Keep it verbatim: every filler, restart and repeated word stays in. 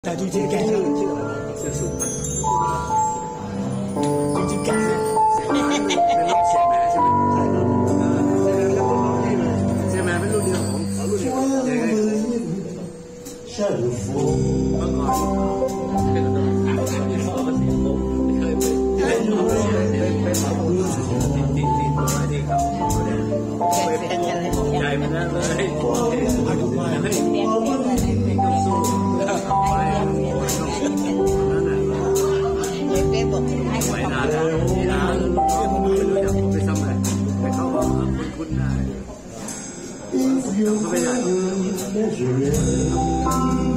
แต่จริงๆแกชื่อชื่ออะไรชื่อสุพรรณจริงๆแกเป็นลูกเสียแม่ใช่ไหมใช่ครับแล้วก็น้องนี่เลยเสียแม่เป็นรุ่นเดียวของรุ่นเดียวยังไงเมื่อก่อนเป็นตัวเป็นตัวเป็นตัวเคยเป็นเป็นเป็นเป็นสาวรุ่นติดติดติดตัวที่เขาเป็นใหญ่มันนั่นเลยอายุมากเลยต้องสู้ไปนั่นน่ะไม่นานแล้วที่ร้านไม่รู้จะไปทำอะไรแต่เขาบอกคุ้นๆได้ก็ไม่ได้